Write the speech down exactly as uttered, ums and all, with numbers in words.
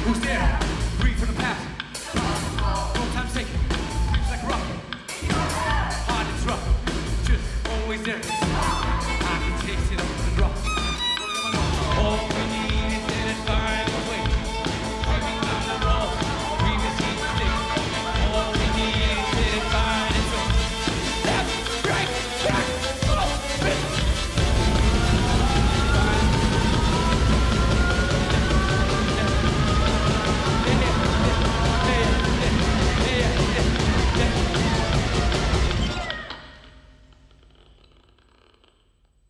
Who's there? Breathe from the past. No time taking. Dreams like a rocket. Hard and rough. Just always there.